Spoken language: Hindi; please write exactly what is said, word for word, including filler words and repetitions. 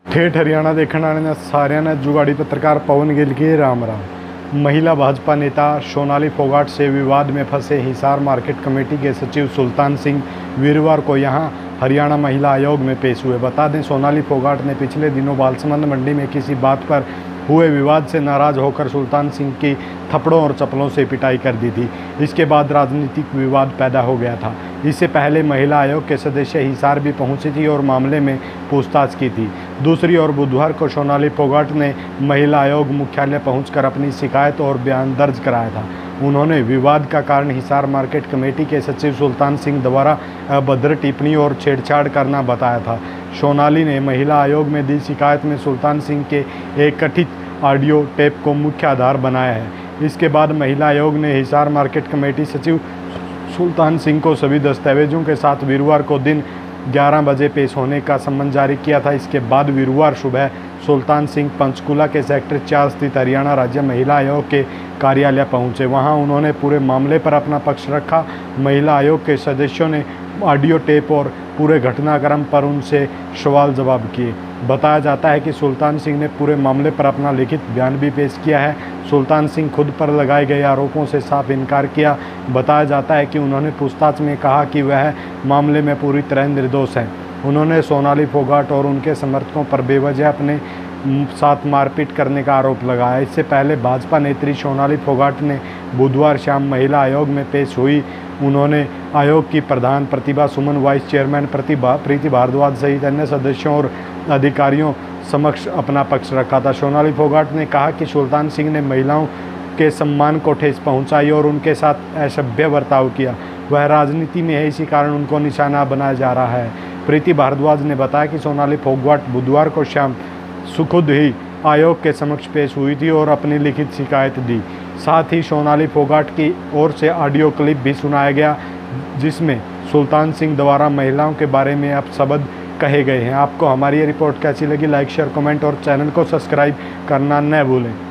ठेठ हरियाणा देखने वाले सारे ने जुगाड़ी पत्रकार पवन गिल के राम राम। महिला भाजपा नेता सोनाली फोगाट से विवाद में फंसे हिसार मार्केट कमेटी के सचिव सुल्तान सिंह वीरवार को यहां हरियाणा महिला आयोग में पेश हुए। बता दें, सोनाली फोगाट ने पिछले दिनों बालसमंद मंडी में किसी बात पर हुए विवाद से नाराज होकर सुल्तान सिंह की थप्पड़ों और चप्पलों से पिटाई कर दी थी। इसके बाद राजनीतिक विवाद पैदा हो गया था। इससे पहले महिला आयोग के सदस्य हिसार भी पहुंची थी और मामले में पूछताछ की थी। दूसरी ओर बुधवार को सोनाली फोगाट ने महिला आयोग मुख्यालय पहुंचकर अपनी शिकायत और बयान दर्ज कराया था। उन्होंने विवाद का कारण हिसार मार्केट कमेटी के सचिव सुल्तान सिंह द्वारा अभद्र टिप्पणी और छेड़छाड़ करना बताया था। सोनाली ने महिला आयोग में दी शिकायत में सुल्तान सिंह के एक कथित ऑडियो टेप को मुख्य आधार बनाया है। इसके बाद महिला आयोग ने हिसार मार्केट कमेटी सचिव सुल्तान सिंह को सभी दस्तावेजों के साथ वीरवार को दिन ग्यारह बजे पेश होने का सम्मन जारी किया था। इसके बाद वीरवार सुबह सुल्तान सिंह पंचकूला के सेक्टर चार स्थित हरियाणा राज्य महिला आयोग के कार्यालय पहुंचे। वहां उन्होंने पूरे मामले पर अपना पक्ष रखा। महिला आयोग के सदस्यों ने ऑडियो टेप और पूरे घटनाक्रम पर उनसे सवाल जवाब किए। बताया जाता है कि सुल्तान सिंह ने पूरे मामले पर अपना लिखित बयान भी पेश किया है। सुल्तान सिंह खुद पर लगाए गए आरोपों से साफ इनकार किया। बताया जाता है कि उन्होंने पूछताछ में कहा कि वह मामले में पूरी तरह निर्दोष हैं। उन्होंने सोनाली फोगाट और उनके समर्थकों पर बेवजह अपने साथ मारपीट करने का आरोप लगाया। इससे पहले भाजपा नेत्री सोनाली फोगाट ने बुधवार शाम महिला आयोग में पेश हुई। उन्होंने आयोग की प्रधान प्रतिभा सुमन, वाइस चेयरमैन प्रतिभा प्रीति भारद्वाज सहित अन्य सदस्यों और अधिकारियों समक्ष अपना पक्ष रखा था। सोनाली फोगाट ने कहा कि सुल्तान सिंह ने महिलाओं के सम्मान को ठेस पहुंचाई और उनके साथ असभ्य बर्ताव किया। वह राजनीति में है, इसी कारण उनको निशाना बनाया जा रहा है। प्रीति भारद्वाज ने बताया कि सोनाली फोगाट बुधवार को शाम खुद ही आयोग के समक्ष पेश हुई थी और अपनी लिखित शिकायत दी। साथ ही सोनाली फोगाट की ओर से ऑडियो क्लिप भी सुनाया गया, जिसमें सुल्तान सिंह द्वारा महिलाओं के बारे में अपशब्द कहे गए हैं। आपको हमारी ये रिपोर्ट कैसी लगी? लाइक, शेयर, कमेंट और चैनल को सब्सक्राइब करना न भूलें।